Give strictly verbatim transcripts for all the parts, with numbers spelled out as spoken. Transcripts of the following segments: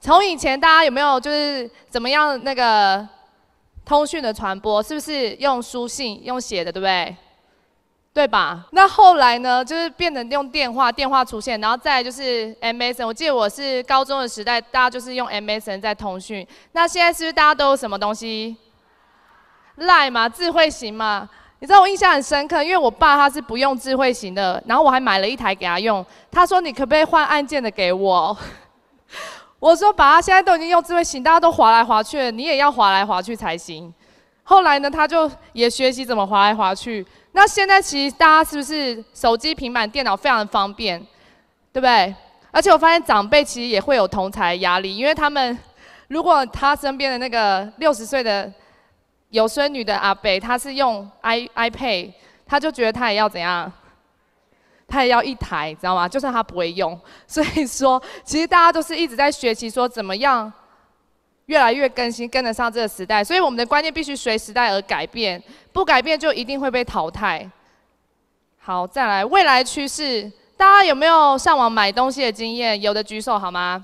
从以前大家有没有就是怎么样那个通讯的传播，是不是用书信、用写的，对不对？对吧？那后来呢，就是变成用电话，电话出现，然后再来就是 M S N。我记得我是高中的时代，大家就是用 M S N 在通讯。那现在是不是大家都有什么东西 ？Line 嘛，智慧型嘛。你知道我印象很深刻，因为我爸他是不用智慧型的，然后我还买了一台给他用。他说：“你可不可以换按键的给我？”我说：“爸，现在都已经用智慧型，大家都滑来滑去了，你也要滑来滑去才行。”后来呢，他就也学习怎么滑来滑去。那现在其实大家是不是手机、平板、电脑非常的方便，对不对？而且我发现长辈其实也会有同侪压力，因为他们如果他身边的那个六十岁的有孙女的阿伯，他是用 i iPad， 他就觉得他也要怎样？他也要一台，知道吗？就算他不会用，所以说其实大家都是一直在学习说怎么样越来越更新，跟得上这个时代。所以我们的观念必须随时代而改变，不改变就一定会被淘汰。好，再来未来趋势，大家有没有上网买东西的经验？有的举手好吗？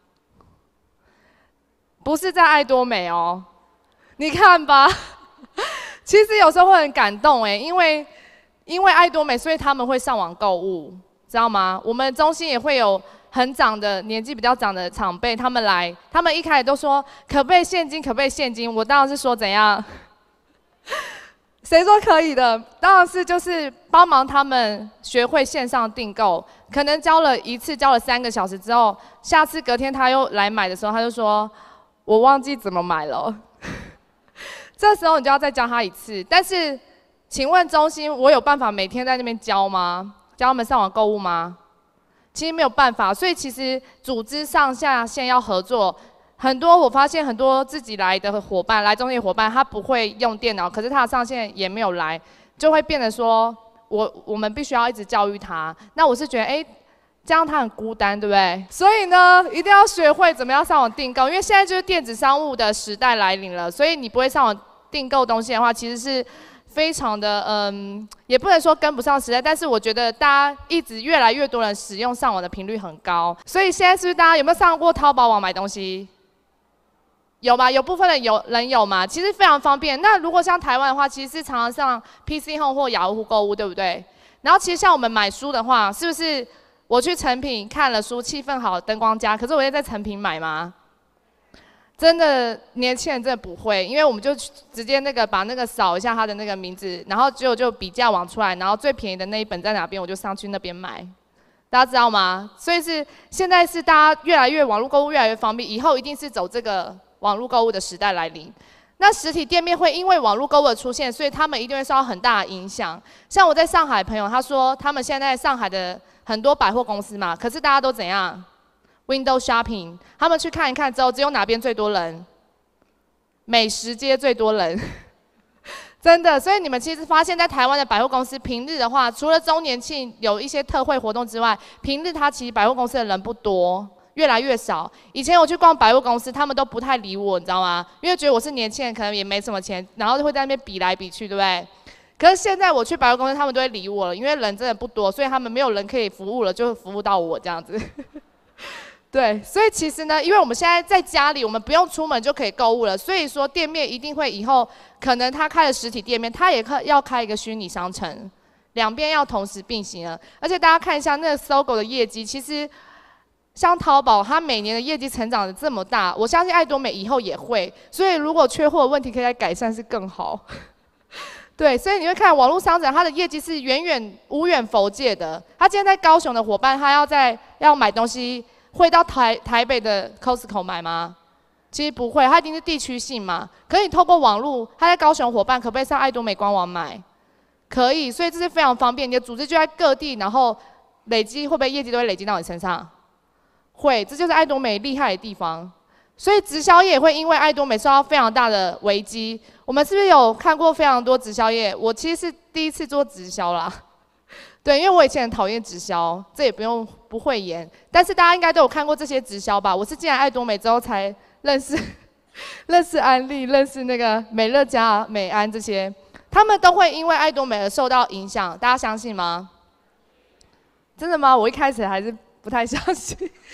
不是在爱多美哦，你看吧，其实有时候会很感动哎，因为。因为爱多美，所以他们会上网购物，知道吗？我们中心也会有很长的年纪比较长的长辈，他们来，他们一开始都说可不可以现金，可不可以现金？我当然是说怎样？谁说可以的？当然是就是帮忙他们学会线上订购，可能教了一次，教了三个小时之后，下次隔天他又来买的时候，他就说我忘记怎么买了。这时候你就要再教他一次，但是。请问中心，我有办法每天在那边教吗？教他们上网购物吗？其实没有办法，所以其实组织上下线要合作。很多我发现很多自己来的伙伴，来中心的伙伴，他不会用电脑，可是他的上线也没有来，就会变得说，我我们必须要一直教育他。那我是觉得，哎，这样他很孤单，对不对？所以呢，一定要学会怎么样上网订购，因为现在就是电子商务的时代来临了，所以你不会上网订购东西的话，其实是。非常的嗯，也不能说跟不上时代，但是我觉得大家一直越来越多人使用上网的频率很高，所以现在是不是大家有没有上过淘宝网买东西？有吗？有部分的有人有吗？其实非常方便。那如果像台湾的话，其实是常常上 P C Home 或雅虎购物，对不对？然后其实像我们买书的话，是不是我去诚品看了书，气氛好，灯光佳，可是我要在诚品买吗？真的年轻人真的不会，因为我们就直接那个把那个扫一下他的那个名字，然后就就比价网出来，然后最便宜的那一本在哪边，我就上去那边买。大家知道吗？所以是现在是大家越来越网络购物越来越方便，以后一定是走这个网络购物的时代来临。那实体店面会因为网络购物的出现，所以他们一定会受到很大的影响。像我在上海朋友，他说他们现在上海的很多百货公司嘛，可是大家都怎样？ Window shopping， 他们去看一看之后，只有哪边最多人？美食街最多人，真的。所以你们其实发现，在台湾的百货公司平日的话，除了周年庆有一些特惠活动之外，平日它其实百货公司的人不多，越来越少。以前我去逛百货公司，他们都不太理我，你知道吗？因为觉得我是年轻人，可能也没什么钱，然后就会在那边比来比去，对不对？可是现在我去百货公司，他们都会理我了，因为人真的不多，所以他们没有人可以服务了，就服务到我这样子。对，所以其实呢，因为我们现在在家里，我们不用出门就可以购物了，所以说店面一定会以后可能他开了实体店面，他也开要开一个虚拟商城，两边要同时并行了。而且大家看一下那个搜狗的业绩，其实像淘宝，它每年的业绩成长的这么大，我相信爱多美以后也会。所以如果缺货的问题可以来改善，是更好。对，所以你会看网络商城，它的业绩是远远无远弗届的。他今天在高雄的伙伴，他要在要买东西。 会到台台北的 Costco 买吗？其实不会，它一定是地区性嘛。可是你透过网络，他在高雄伙伴可不可以上爱多美官网买？可以，所以这是非常方便。你的组织就在各地，然后累积会不会业绩都会累积到你身上？会，这就是爱多美厉害的地方。所以直销业也会因为爱多美受到非常大的危机。我们是不是有看过非常多直销业？我其实是第一次做直销啦。 对，因为我以前很讨厌直销，这也不用不讳言。但是大家应该都有看过这些直销吧？我是进来爱多美之后才认识，认识安利，认识那个美乐家、美安这些，他们都会因为爱多美而受到影响。大家相信吗？真的吗？我一开始还是不太相信。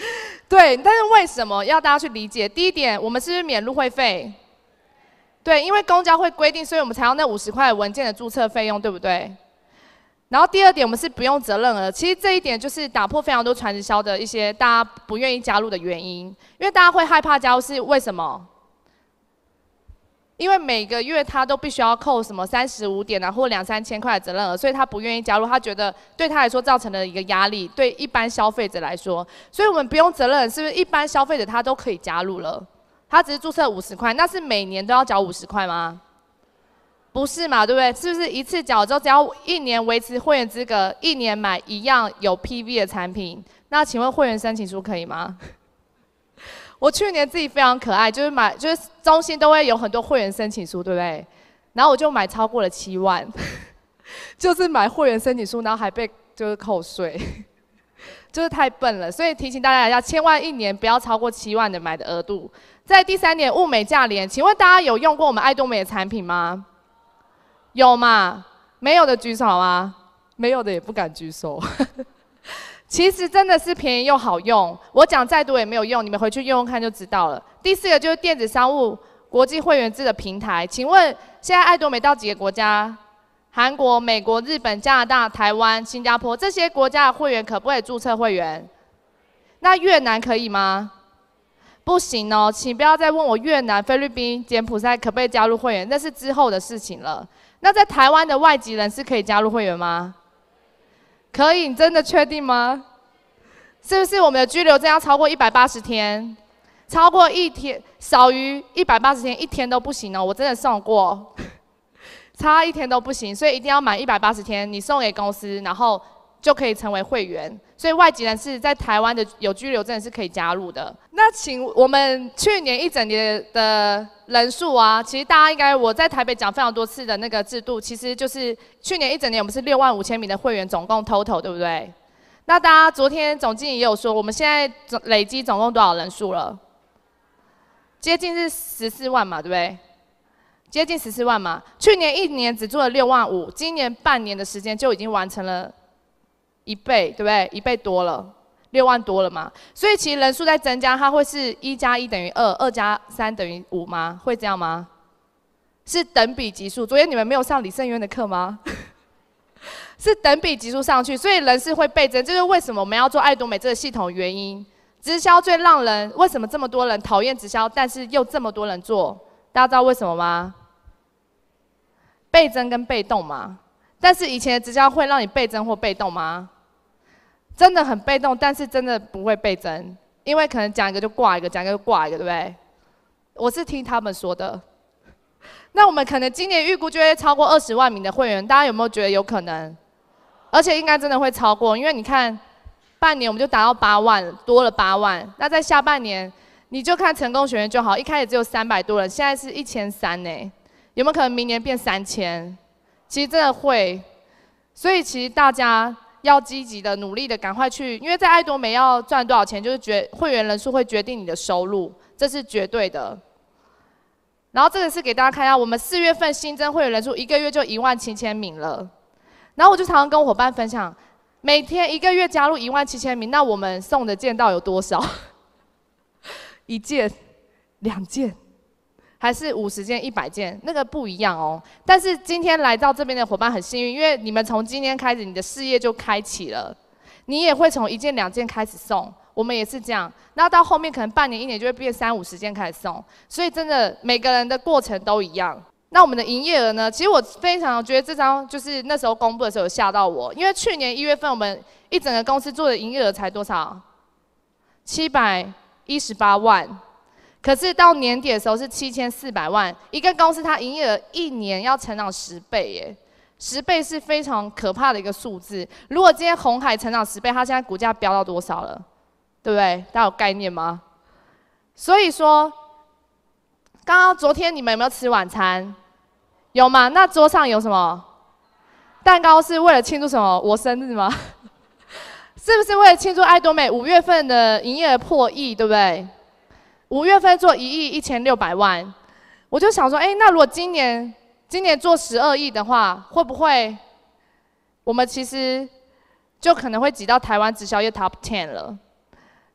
对，但是为什么要大家去理解？第一点，我们是不是免入会费？对，因为公交会规定，所以我们才要那五十块文件的注册费用，对不对？然后第二点，我们是不用责任额。其实这一点就是打破非常多传直销的一些大家不愿意加入的原因，因为大家会害怕加入是为什么？因为每个月他都必须要扣什么三十五点啊，或两三千块的责任额，所以他不愿意加入，他觉得对他来说造成了一个压力，对一般消费者来说，所以我们不用责任，是不是一般消费者他都可以加入了？他只是注册五十块，那是每年都要缴五十块吗？不是嘛，对不对？是不是一次缴之后，只要一年维持会员资格，一年买一样有 P V 的产品？那请问会员申请书可以吗？我去年自己非常可爱，就是买，就是中心都会有很多会员申请书，对不对？然后我就买超过了七万，就是买会员申请书，然后还被就是扣税，就是太笨了。所以提醒大家一下，千万一年不要超过七万的买的额度。在第三点，物美价廉，请问大家有用过我们爱多美的产品吗？有吗？没有的举手吗？没有的也不敢举手。其实真的是便宜又好用，我讲再多也没有用，你们回去用用看就知道了。第四个就是电子商务国际会员制的平台，请问现在爱多美到几个国家？韩国、美国、日本、加拿大、台湾、新加坡这些国家的会员可不可以注册会员？那越南可以吗？不行哦，请不要再问我越南、菲律宾、柬埔寨可不可以加入会员，那是之后的事情了。那在台湾的外籍人是可以加入会员吗？可以，你真的确定吗？是不是我们的居留证要超过一百八十天？超过一天，少于一百八十天，一天都不行哦。我真的送过，差一天都不行，所以一定要满一百八十天，你送给公司，然后就可以成为会员。所以外籍人士在台湾的有居留证是可以加入的。那请我们去年一整年的人数啊，其实大家应该我在台北讲非常多次的那个制度，其实就是去年一整年我们是六万五千名的会员，总共 total 对不对？那大家昨天总经理也有说，我们现在总累积总共多少人数了？接近是十四万嘛，对不对？接近十四万嘛。去年一年只做了六万五，今年半年的时间就已经完成了一倍，对不对？一倍多了，六万多了嘛。所以其实人数在增加，它会是一加一等于二，二加三等于五吗？会这样吗？是等比级数。昨天你们没有上李胜渊的课吗？是等比级数上去，所以人是会倍增，这就是为什么我们要做爱多美这个系统的原因。直销最让人为什么这么多人讨厌直销，但是又这么多人做？大家知道为什么吗？倍增跟被动嘛。但是以前的直销会让你倍增或被动吗？真的很被动，但是真的不会倍增，因为可能讲一个就挂一个，讲一个就挂一个，对不对？我是听他们说的。那我们可能今年预估就会超过二十万名的会员，大家有没有觉得有可能？而且应该真的会超过，因为你看，半年我们就达到八万，多了八万。那在下半年，你就看成功学员就好，一开始只有三百多人，现在是一千三呢，有没有可能明年变三千？其实真的会，所以其实大家要积极的、努力的，赶快去，因为在爱多美要赚多少钱，就是决会员人数会决定你的收入，这是绝对的。然后这个是给大家看一下，我们四月份新增会员人数一个月就一万七千名了。然后我就常常跟我伙伴分享，每天一个月加入一万七千名，那我们送的件到有多少？一件、两件，还是五十件、一百件？那个不一样哦。但是今天来到这边的伙伴很幸运，因为你们从今天开始，你的事业就开启了，你也会从一件、两件开始送。我们也是这样，那到后面可能半年、一年就会变三五十件开始送，所以真的每个人的过程都一样。那我们的营业额呢？其实我非常觉得这张就是那时候公布的时候有吓到我，因为去年一月份我们一整个公司做的营业额才多少？七百一十八万，可是到年底的时候是七千四百万。一个公司它营业额一年要成长十倍耶，十倍是非常可怕的一个数字。如果今天鸿海成长十倍，它现在股价飙到多少了？对不对？大家有概念吗？所以说，刚刚昨天你们有没有吃晚餐？有吗？那桌上有什么？蛋糕是为了庆祝什么？我生日吗？是不是为了庆祝爱多美五月份的营业额破亿，对不对？五月份做一亿一千六百万，我就想说，哎，那如果今年今年做十二亿的话，会不会我们其实就可能会挤到台湾直销业 top ten 了？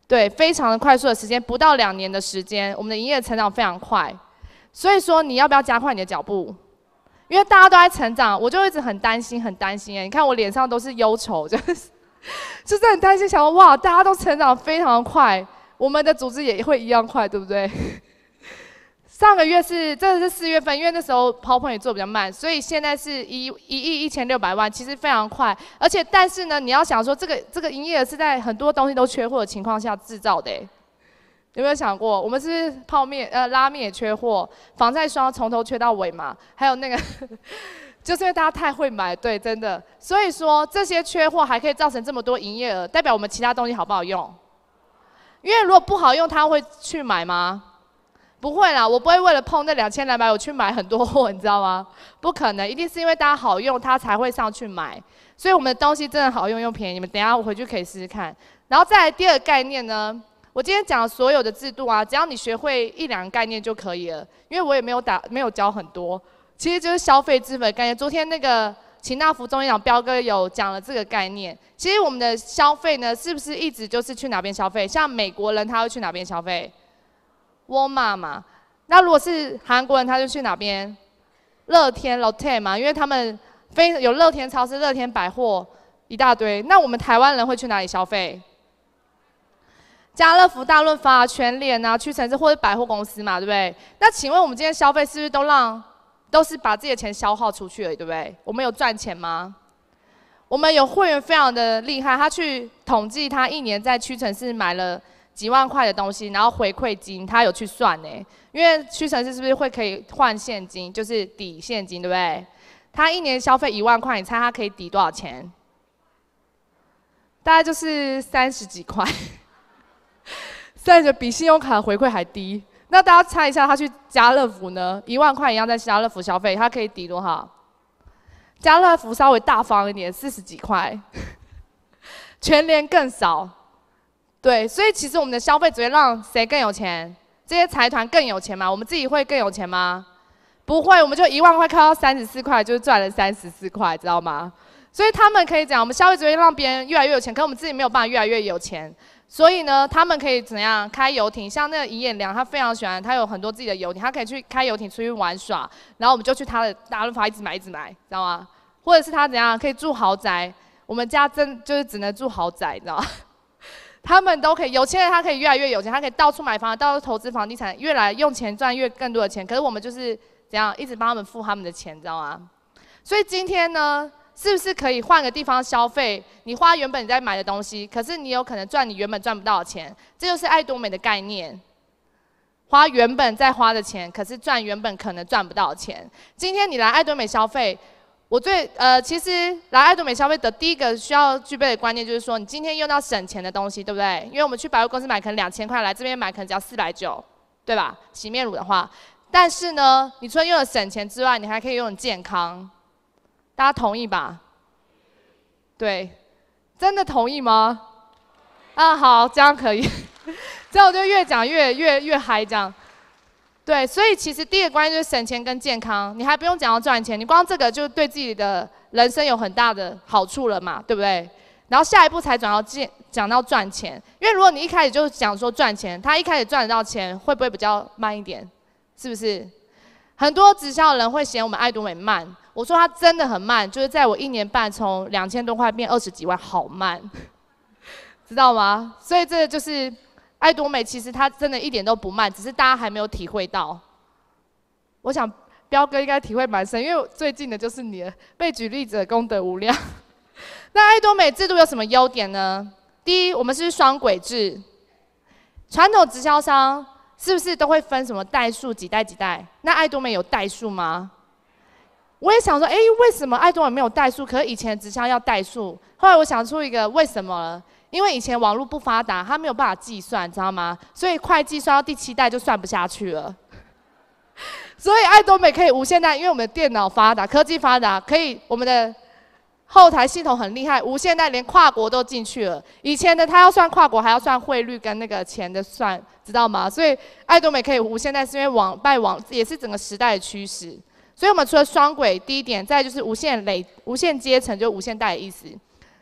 对，非常的快速的时间，不到两年的时间，我们的营业成长非常快。所以说，你要不要加快你的脚步？因为大家都在成长，我就一直很担心，很担心哎！你看我脸上都是忧愁，就是就是很担心，想说哇，大家都成长非常快，我们的组织也会一样快，对不对？上个月是，这是四月份，因为那时候 PowerPoint 也做比较慢，所以现在是一一亿一千六百万，其实非常快。而且，但是呢，你要想说，这个这个营业额是在很多东西都缺货的情况下制造的，哎，有没有想过？我们是泡面，呃，拉面也缺货，防晒霜从头缺到尾嘛，还有那个，就是因为大家太会买，对，真的。所以说这些缺货还可以造成这么多营业额，代表我们其他东西好不好用？因为如果不好用，他会去买吗？不会啦，我不会为了碰那两千两百我去买很多货，你知道吗？不可能，一定是因为大家好用，他才会上去买。所以我们的东西真的好用又便宜，你们等一下我回去可以试试看。然后再来第二个概念呢，我今天讲的所有的制度啊，只要你学会一两个概念就可以了，因为我也没有打没有教很多，其实就是消费资本的概念。昨天那个秦大福中医长彪哥有讲了这个概念。其实我们的消费呢，是不是一直就是去哪边消费？像美国人他会去哪边消费？沃尔玛嘛，那如果是韩国人，他就去哪边？乐天、Lotte 嘛，因为他们非有乐天超市、乐天百货一大堆。那我们台湾人会去哪里消费？家乐福、大润发、全联啊、屈臣氏或者百货公司嘛，对不对？那请问我们今天消费是不是都让都是把自己的钱消耗出去了，对不对？我们有赚钱吗？我们有会员非常的厉害，他去统计他一年在屈臣氏买了几万块的东西，然后回馈金，他有去算呢。因为屈臣氏是不是会可以换现金，就是抵现金，对不对？他一年消费一万块，你猜他可以抵多少钱？大概就是三十几块，甚至比信用卡的回馈还低。那大家猜一下，他去家乐福呢，一万块一样在家乐福消费，他可以抵多少？家乐福稍微大方一点，四十几块，全联更少。对，所以其实我们的消费只会让谁更有钱？这些财团更有钱吗？我们自己会更有钱吗？不会，我们就一万块看到三十四块，就赚了三十四块，知道吗？所以他们可以讲，我们消费只会让别人越来越有钱，可是我们自己没有办法越来越有钱。所以呢，他们可以怎样开游艇？像那个尹衍良，他非常喜欢，他有很多自己的游艇，他可以去开游艇出去玩耍，然后我们就去他的大润发一直买一直买，知道吗？或者是他怎样可以住豪宅，我们家真就是只能住豪宅，你知道吗？他们都可以，有钱人他可以越来越有钱，他可以到处买房，到处投资房地产，越来用钱赚越更多的钱。可是我们就是怎样一直帮他们付他们的钱，知道吗？所以今天呢，是不是可以换个地方消费？你花原本你在买的东西，可是你有可能赚你原本赚不到的钱，这就是爱多美的概念。花原本在花的钱，可是赚原本可能赚不到的钱。今天你来爱多美消费。我最呃，其实来爱多美消费的第一个需要具备的观念就是说，你今天用到省钱的东西，对不对？因为我们去百货公司买可能两千块，来这边买可能只要四百九，对吧？洗面乳的话，但是呢，你除了用了省钱之外，你还可以用健康，大家同意吧？对，真的同意吗？啊，好，这样可以，这样我就越讲越越越嗨，这样。对，所以其实第一个关键就是省钱跟健康，你还不用讲要赚钱，你光这个就对自己的人生有很大的好处了嘛，对不对？然后下一步才转到健，讲到赚钱，因为如果你一开始就讲说赚钱，他一开始赚得到钱，会不会比较慢一点？是不是？很多直销的人会嫌我们爱多美慢，我说他真的很慢，就是在我一年半从两千多块变二十几万，好慢，知道吗？所以这个就是。爱多美其实它真的一点都不慢，只是大家还没有体会到。我想彪哥应该体会蛮深，因为最近的就是你了，被举例者功德无量。那爱多美制度有什么优点呢？第一，我们是双轨制。传统直销商是不是都会分什么代数几代几代？那爱多美有代数吗？我也想说，哎，为什么爱多美没有代数？可是以前直销要代数。后来我想出一个为什么了。因为以前网络不发达，他没有办法计算，知道吗？所以会计算到第七代就算不下去了。所以爱多美可以无限代，因为我们的电脑发达，科技发达，可以我们的后台系统很厉害，无限代连跨国都进去了。以前的他要算跨国，还要算汇率跟那个钱的算，知道吗？所以爱多美可以无限代，是因为网拜网也是整个时代的趋势。所以我们除了双轨，第一点，再就是无限累、无限阶层，就无限代的意思。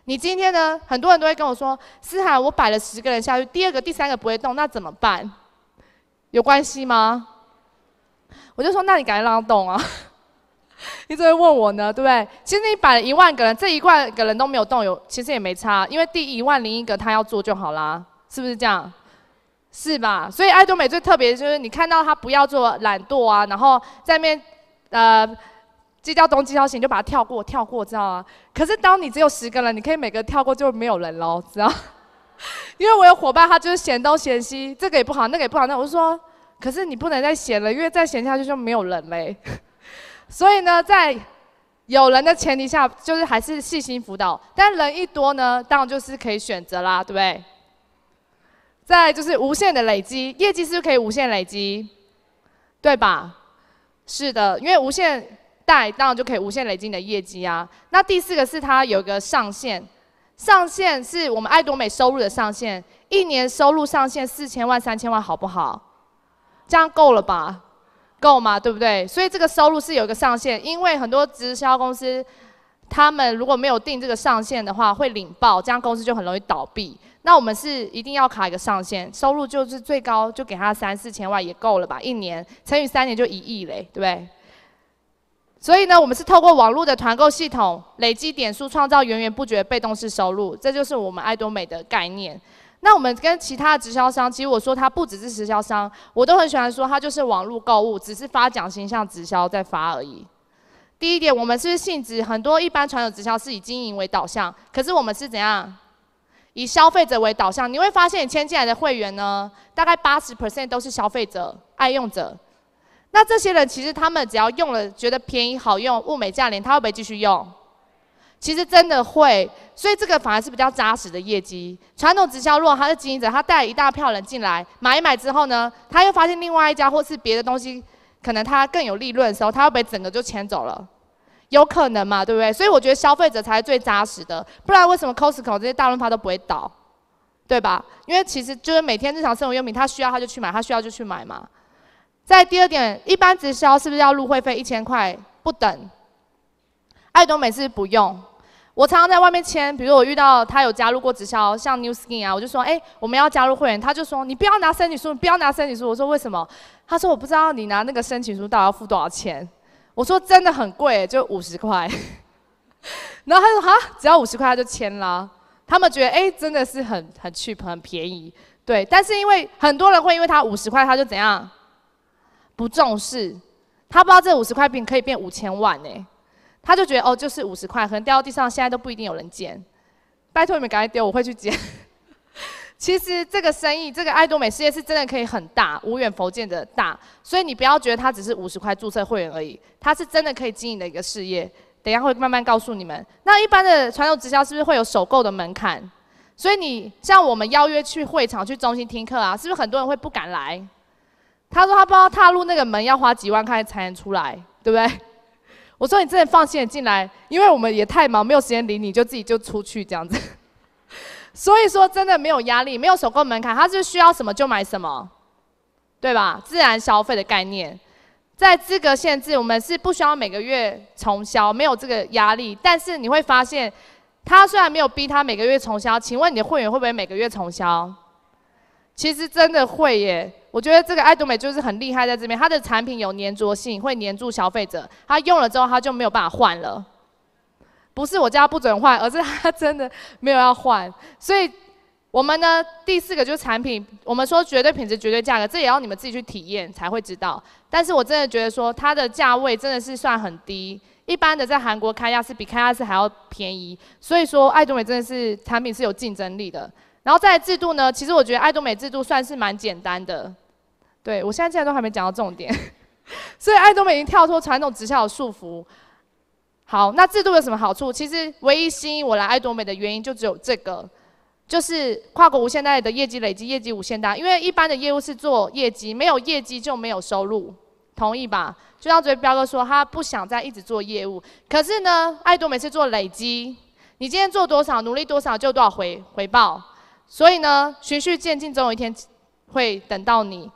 你今天呢，很多人都会跟我说，思涵，我摆了十个人下去，第二个、第三个不会动，那怎么办？有关系吗？我就说，那你赶紧让他动啊！你怎么会问我呢？对不对？其实你摆了一万个人，这一万个人都没有动，有其实也没差，因为第一万零一个他要做就好啦，是不是这样？是吧？所以爱多美最特别的就是你看到他不要做懒惰啊，然后在那边呃。计较东计较西，你就把它跳过，跳过，知道吗？可是当你只有十个人，你可以每个跳过就没有人喽，知道？因为我有伙伴，他就是嫌东嫌西，这个也不好，那个也不好，那我就说，可是你不能再嫌了，因为再嫌下去就没有人嘞。所以呢，在有人的前提下，就是还是细心辅导，但人一多呢，当然就是可以选择啦，对不对？再来就是无限的累积，业绩是不是可以无限累积？对吧？是的，因为无限。贷当然就可以无限累积你的业绩啊。那第四个是它有一个上限，上限是我们爱多美收入的上限，一年收入上限四千万、三千万，好不好？这样够了吧？够吗？对不对？所以这个收入是有一个上限，因为很多直销公司，他们如果没有定这个上限的话，会领爆，这样公司就很容易倒闭。那我们是一定要卡一个上限，收入就是最高就给他三四千万也够了吧？一年乘以三年就一亿嘞，对不对？所以呢，我们是透过网络的团购系统累积点数，创造源源不绝的被动式收入，这就是我们爱多美的概念。那我们跟其他的直销商，其实我说它不只是直销商，我都很喜欢说它就是网络购物，只是发奖金像直销在发而已。第一点，我们是性质很多一般传统直销是以经营为导向，可是我们是怎样？以消费者为导向。你会发现你签进来的会员呢，大概八十 percent 都是消费者、爱用者。那这些人其实他们只要用了觉得便宜好用、物美价廉，他会不会继续用？其实真的会，所以这个反而是比较扎实的业绩。传统直销如果他是经营者，他带了一大票人进来买一买之后呢，他又发现另外一家或是别的东西，可能他更有利润的时候，他会不会整个就签走了？有可能嘛，对不对？所以我觉得消费者才是最扎实的，不然为什么 Costco 这些大润发都不会倒，对吧？因为其实就是每天日常生活用品，他需要他就去买，他需要就去买嘛。再第二点，一般直销是不是要入会费一千块不等？爱多美是不用。我常常在外面签，比如我遇到他有加入过直销，像 New Skin 啊，我就说，哎、欸，我们要加入会员，他就说你不要拿申请书，你不要拿申请书。我说为什么？他说我不知道你拿那个申请书到底要付多少钱。我说真的很贵，就五十块。然后他说哈，只要五十块他就签啦。他们觉得哎、欸，真的是很很 cheap 很便宜，对。但是因为很多人会因为他五十块他就怎样？不重视，他不知道这五十块饼可以变五千万呢、欸，他就觉得哦，就是五十块，可能掉到地上，现在都不一定有人捡。拜托你们赶快丢，我会去捡。其实这个生意，这个爱多美事业是真的可以很大，无远弗届的大，所以你不要觉得它只是五十块注册会员而已，它是真的可以经营的一个事业。等一下会慢慢告诉你们。那一般的传统直销是不是会有首购的门槛？所以你像我们邀约去会场、去中心听课啊，是不是很多人会不敢来？他说他不知道踏入那个门要花几万块才能出来，对不对？我说你真的放心的进来，因为我们也太忙，没有时间理你，就自己就出去这样子。所以说真的没有压力，没有首购门槛，他是需要什么就买什么，对吧？自然消费的概念。在资格限制，我们是不需要每个月重销，没有这个压力。但是你会发现，他虽然没有逼他每个月重销，请问你的会员会不会每个月重销？其实真的会耶。我觉得这个爱多美就是很厉害在这边，它的产品有粘着性，会粘住消费者，他用了之后他就没有办法换了。不是我叫他不准换，而是他真的没有要换。所以我们呢，第四个就是产品，我们说绝对品质、绝对价格，这也要你们自己去体验才会知道。但是我真的觉得说它的价位真的是算很低，一般的在韩国开亚是比开亚是还要便宜，所以说爱多美真的是产品是有竞争力的。然后再来制度呢，其实我觉得爱多美制度算是蛮简单的。对，我现在竟然都还没讲到重点，所以爱多美已经跳脱传统直销的束缚。好，那制度有什么好处？其实唯一吸引我来爱多美的原因就只有这个，就是跨国无限贷的业绩累积，业绩无限大。因为一般的业务是做业绩，没有业绩就没有收入，同意吧？就像昨天彪哥说，他不想再一直做业务，可是呢，爱多美是做累积，你今天做多少，努力多少就多少回回报。所以呢，循序渐进，总有一天会等到你。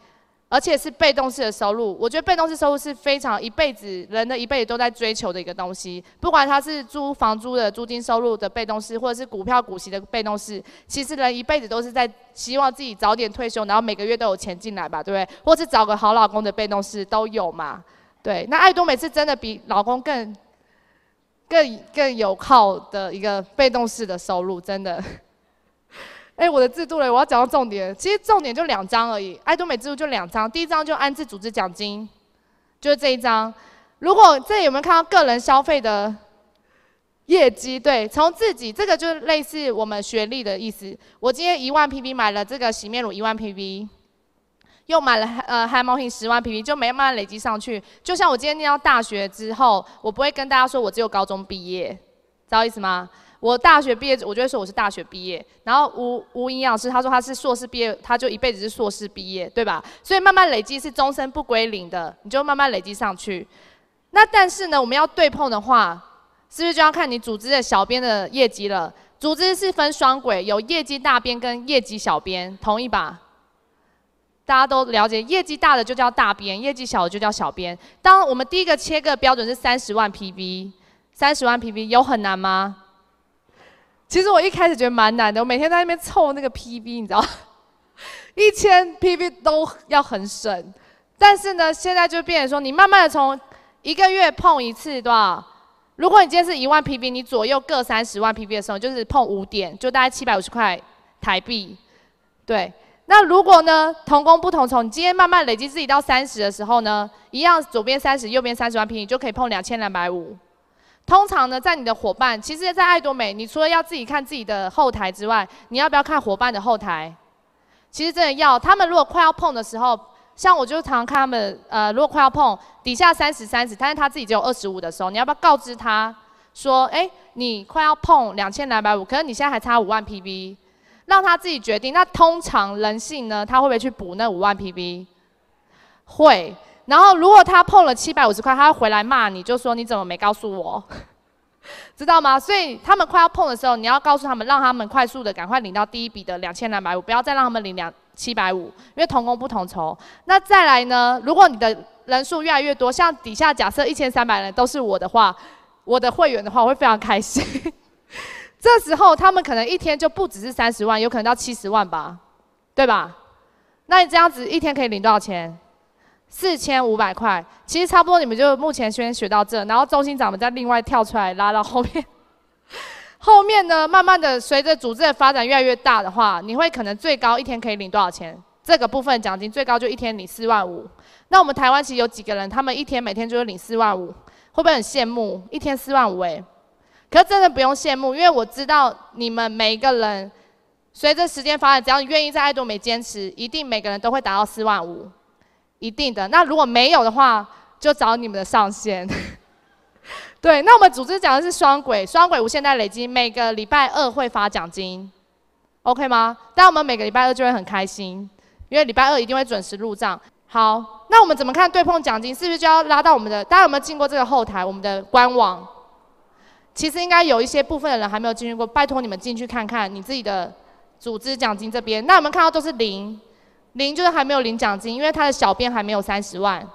而且是被动式的收入。我觉得被动式收入是非常一辈子人的一辈子都在追求的一个东西，不管它是租房租的租金收入的被动式，或者是股票股息的被动式，其实人一辈子都是在希望自己早点退休，然后每个月都有钱进来吧，对不对？或是找个好老公的被动式都有嘛。对，那爱多美是真的比老公更更更有靠的一个被动式的收入，真的。哎、欸，我的制度嘞，我要讲到重点。其实重点就两张而已，爱多美制度就两张。第一张就安置组织奖金，就是这一张。如果这里有没有看到个人消费的业绩？对，从自己这个就类似我们学历的意思。我今天一万 P P 买了这个洗面乳一万 P P， 又买了呃 Hamilton 十万 P P， 就没慢慢累积上去。就像我今天念到大学之后，我不会跟大家说我只有高中毕业，知道意思吗？我大学毕业，我就会说我是大学毕业。然后吴吴营养师他说他是硕士毕业，他就一辈子是硕士毕业，对吧？所以慢慢累积是终身不归零的，你就慢慢累积上去。那但是呢，我们要对碰的话，是不是就要看你组织的小编的业绩了？组织是分双轨，有业绩大编跟业绩小编，同意吧？大家都了解，业绩大的就叫大编，业绩小的就叫小编。当我们第一个切割标准是三十万 P V， 三十万 P V 有很难吗？其实我一开始觉得蛮难的，我每天在那边凑那个 P V， 你知道，一千 P V 都要很省。但是呢，现在就变成说，你慢慢的从一个月碰一次多少？如果你今天是一万 P V， 你左右各三十万 P V 的时候，就是碰五点，就大概七百五十块台币。对，那如果呢同工不同酬，你今天慢慢累积自己到三十的时候呢，一样左边三十，右边三十万 P V， 你就可以碰两千两百五。通常呢，在你的伙伴，其实，在爱多美，你除了要自己看自己的后台之外，你要不要看伙伴的后台？其实真的要，他们如果快要碰的时候，像我就常常看他们，呃，如果快要碰底下三十三十，但是他自己只有二十五的时候，你要不要告知他说，哎、欸，你快要碰两千两百五，可是你现在还差五万 P V， 让他自己决定。那通常人性呢，他会不会去补那五万 P V？ 会。然后，如果他碰了七百五十块，他会回来骂你，就说你怎么没告诉我，知道吗？所以他们快要碰的时候，你要告诉他们，让他们快速的赶快领到第一笔的两千两百五，不要再让他们领两七百五，因为同工不同酬。那再来呢，如果你的人数越来越多，像底下假设一千三百人都是我的话，我的会员的话，我会非常开心。这时候他们可能一天就不只是三十万，有可能到七十万吧，对吧？那你这样子一天可以领多少钱？四千五百块，其实差不多，你们就目前先学到这，然后中心长们再另外跳出来拉到后面。后面呢，慢慢的随着组织的发展越来越大的话，你会可能最高一天可以领多少钱？这个部分奖金最高就一天领四万五。那我们台湾其实有几个人，他们一天每天就会领四万五，会不会很羡慕？一天四万五哎，可是真的不用羡慕，因为我知道你们每一个人随着时间发展，只要你愿意在爱多美坚持，一定每个人都会达到四万五。一定的，那如果没有的话，就找你们的上限。对，那我们组织讲的是双轨，双轨无限代累积，每个礼拜二会发奖金 ，OK 吗？但我们每个礼拜二就会很开心，因为礼拜二一定会准时入账。好，那我们怎么看对碰奖金？是不是就要拉到我们的？大家有没有进过这个后台？我们的官网？其实应该有一些部分的人还没有进去过，拜托你们进去看看你自己的组织奖金这边。那我们看到都是零。零就是还没有领奖金，因为他的小编还没有三十万。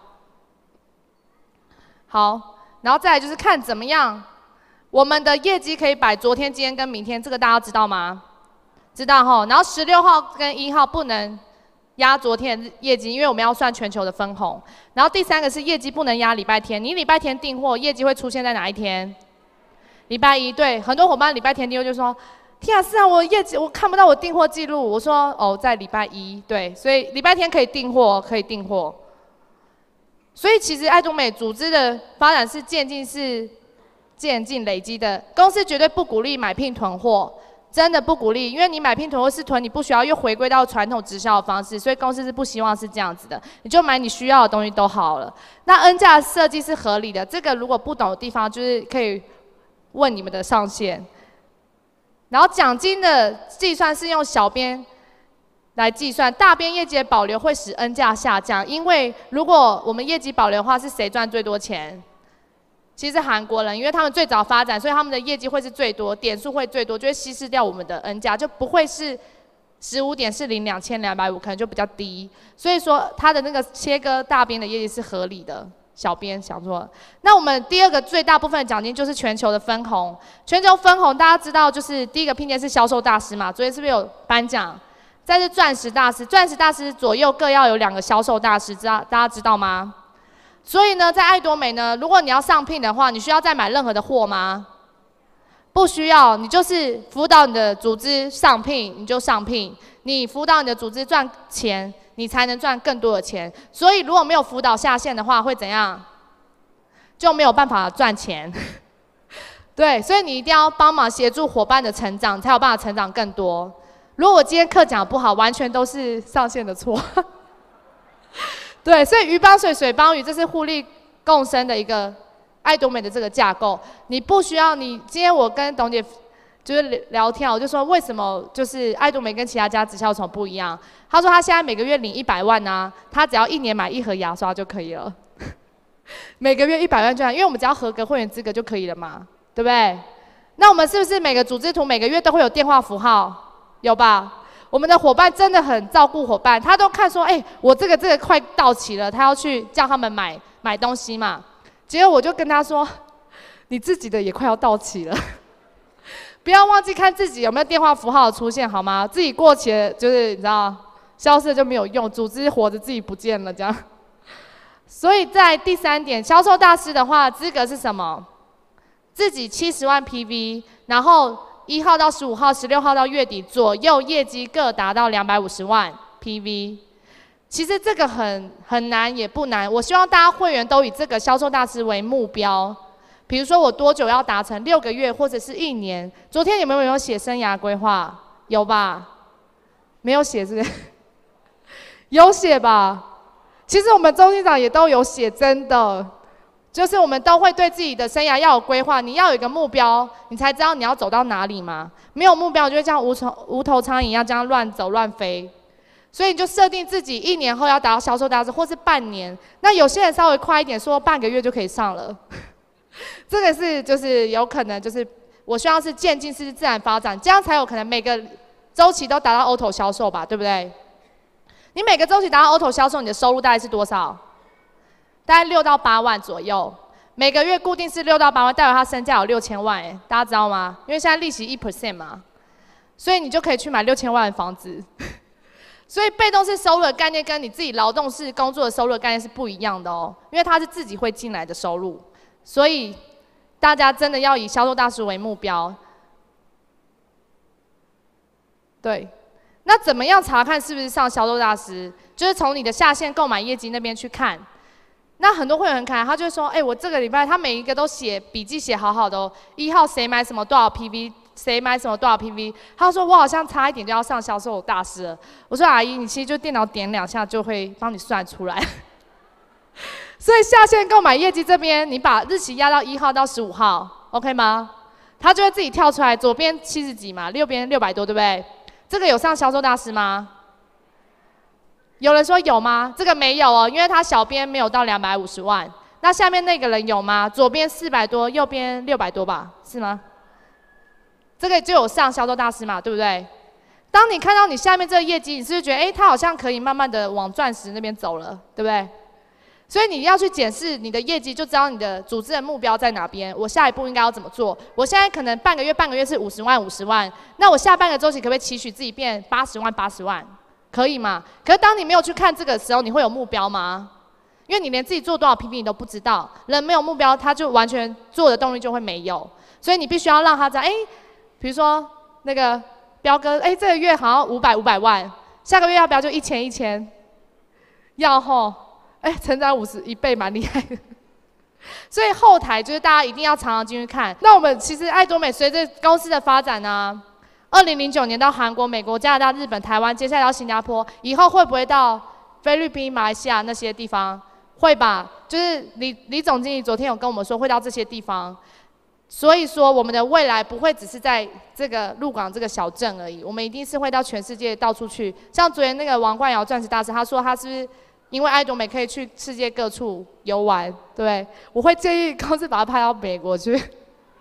好，然后再来就是看怎么样，我们的业绩可以摆昨天、今天跟明天，这个大家知道吗？知道齁。然后十六号跟一号不能压昨天的业绩，因为我们要算全球的分红。然后第三个是业绩不能压礼拜天，你礼拜天订货，业绩会出现在哪一天？礼拜一。对，很多伙伴礼拜天订货就说。天啊，是啊，我业绩我看不到我订货记录。我说哦，在礼拜一，对，所以礼拜天可以订货，可以订货。所以其实爱多美组织的发展是渐进式、渐进累积的。公司绝对不鼓励买聘囤货，真的不鼓励，因为你买聘囤货是囤你不需要，又回归到传统直销的方式，所以公司是不希望是这样子的。你就买你需要的东西都好了。那 N 价设计是合理的，这个如果不懂的地方，就是可以问你们的上线。然后奖金的计算是用小编来计算，大编业绩的保留会使 N 价下降，因为如果我们业绩保留的话，是谁赚最多钱？其实韩国人，因为他们最早发展，所以他们的业绩会是最多，点数会最多，就会稀释掉我们的 N 价，就不会是十五点四零两千两百五，可能就比较低。所以说它的那个切割大边的业绩是合理的。小编想说，那我们第二个最大部分的奖金就是全球的分红。全球分红大家知道，就是第一个拼接是销售大师嘛，昨天是不是有颁奖？再是钻石大师，钻石大师左右各要有两个销售大师，知道大家知道吗？所以呢，在爱多美呢，如果你要上聘的话，你需要再买任何的货吗？不需要，你就是辅导你的组织上聘，你就上聘。你辅导你的组织赚钱，你才能赚更多的钱。所以如果没有辅导下线的话，会怎样？就没有办法赚钱。对，所以你一定要帮忙协助伙伴的成长，才有办法成长更多。如果我今天课讲不好，完全都是上线的错。对，所以鱼帮水，水帮鱼，这是互利共生的一个爱多美的这个架构。你不需要你今天我跟董姐就是聊天，我就说为什么就是爱多美跟其他家直销有什么不一样？她说她现在每个月领一百万啊，她只要一年买一盒牙刷就可以了。每个月一百万就好，因为我们只要合格会员资格就可以了嘛，对不对？那我们是不是每个组织图每个月都会有电话符号？有吧？我们的伙伴真的很照顾伙伴，他都看说，哎、欸，我这个这个快到期了，他要去叫他们买买东西嘛。结果我就跟他说，你自己的也快要到期了，不要忘记看自己有没有电话符号的出现好吗？自己过期了就是你知道，消失了就没有用，组织活着自己不见了这样。所以在第三点，销售大师的话，资格是什么？自己七十万 P V， 然后一号到十五号、十六号到月底左右，业绩各达到两百五十万 P V。其实这个很很难，也不难。我希望大家会员都以这个销售大师为目标。比如说我多久要达成？六个月或者是一年。昨天有没有有写生涯规划？有吧？没有写是不是？有写吧？其实我们周厅长也都有写，真的。就是我们都会对自己的生涯要有规划，你要有一个目标，你才知道你要走到哪里嘛。没有目标，就会像无头无头苍蝇一样这样乱走乱飞。所以你就设定自己一年后要达到销售大师，或是半年。那有些人稍微快一点，说半个月就可以上了。这个是就是有可能就是我希望是渐进式自然发展，这样才有可能每个周期都达到 auto 销售吧，对不对？你每个周期达到 auto 销售，你的收入大概是多少？大概六到八万左右，每个月固定是六到八万，代表他身价有六千万，哎，大家知道吗？因为现在利息一 percent 嘛，所以你就可以去买六千万的房子。所以被动式收入的概念跟你自己劳动式工作的收入的概念是不一样的哦，因为它是自己会进来的收入，所以大家真的要以销售大师为目标。对，那怎么样查看是不是上销售大师？就是从你的下线购买业绩那边去看。那很多会员很可爱，他就会说，哎、欸，我这个礼拜他每一个都写笔记写好好的哦，一号谁买什么多少 P V， 谁买什么多少 P V， 他说我好像差一点就要上销售大师了。我说阿姨，你其实就电脑点两下就会帮你算出来。所以下线购买业绩这边，你把日期压到一号到十五号 ，OK 吗？他就会自己跳出来，左边七十几嘛，右边六百多，对不对？这个有上销售大师吗？有人说有吗？这个没有哦，因为他小编没有到两百五十万。那下面那个人有吗？左边四百多，右边六百多吧，是吗？这个就有上销售大师嘛，对不对？当你看到你下面这个业绩，你是不是觉得，哎，他好像可以慢慢的往钻石那边走了，对不对？所以你要去检视你的业绩，就知道你的组织的目标在哪边。我下一步应该要怎么做？我现在可能半个月半个月是五十万五十万，那我下半个周期可不可以期许自己变八十万八十万？可以吗？可是当你没有去看这个时候，你会有目标吗？因为你连自己做多少 P P 你都不知道，人没有目标，他就完全做的动力就会没有。所以你必须要让他知道，哎，比如说那个彪哥，哎，这个月好像五百五百万，下个月要不要就一千一千？要吼，哎，成长五十一倍，蛮厉害的。所以后台就是大家一定要常常进去看。那我们其实爱多美随着公司的发展呢、啊。二零零九年到韩国、美国、加拿大、日本、台湾，接下来到新加坡，以后会不会到菲律宾、马来西亚那些地方？会吧？就是李李总经理昨天有跟我们说会到这些地方，所以说我们的未来不会只是在这个鹿港这个小镇而已，我们一定是会到全世界到处去。像昨天那个王冠尧钻石大师，他说他是不是因为爱多美可以去世界各处游玩，对不对？我会建议公司把他派到美国去。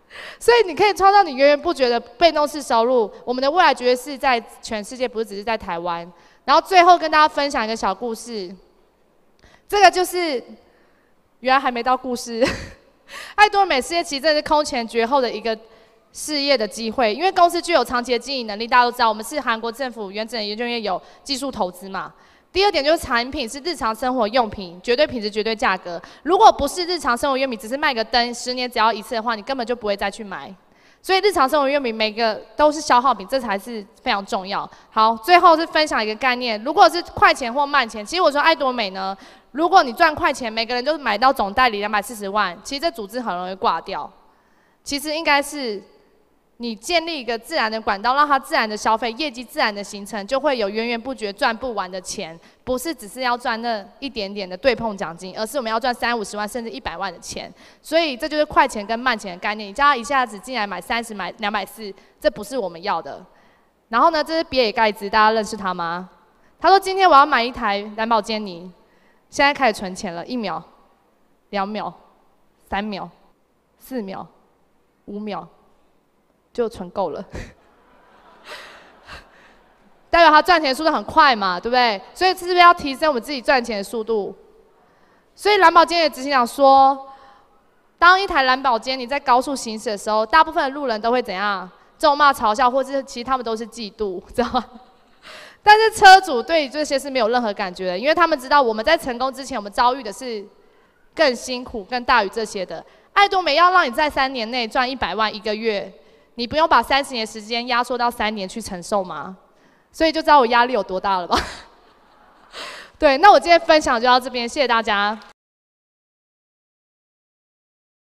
所以你可以创造你源源不绝的被动式收入。我们的未来绝对是在全世界，不是只是在台湾。然后最后跟大家分享一个小故事，这个就是原来还没到故事。爱多美事业其实真的是空前绝后的一个事业的机会，因为公司具有长期的经营能力，大家都知道，我们是韩国政府原子能研究院有技术投资嘛。第二点就是产品是日常生活用品，绝对品质、绝对价格。如果不是日常生活用品，只是卖个灯，十年只要一次的话，你根本就不会再去买。所以日常生活用品每个都是消耗品，这才是非常重要。好，最后是分享一个概念，如果是快钱或慢钱，其实我说爱多美呢，如果你赚快钱，每个人都买到总代理两百四十万，其实这组织很容易挂掉。其实应该是你建立一个自然的管道，让它自然的消费，业绩自然的形成，就会有源源不绝赚不完的钱，不是只是要赚那一点点的对碰奖金，而是我们要赚三五十万甚至一百万的钱。所以这就是快钱跟慢钱的概念。你叫他一下子进来买三十买两百四，这不是我们要的。然后呢，这是比尔盖茨，大家认识他吗？他说今天我要买一台兰博基尼，现在开始存钱了，一秒、两秒、三秒、四秒、五秒。就存够了，代表他赚钱的速度很快嘛，对不对？所以是不是要提升我们自己赚钱的速度？所以兰博基尼的执行长说，当一台兰博基尼在高速行驶的时候，大部分的路人都会怎样？咒骂、嘲笑，或者其实他们都是嫉妒，知道吗？但是车主对于这些是没有任何感觉的，因为他们知道我们在成功之前，我们遭遇的是更辛苦、更大于这些的。爱多美要让你在三年内赚一百万一个月。你不用把三十年时间压缩到三年去承受吗？所以就知道我压力有多大了吧？对，那我今天分享就到这边，谢谢大家。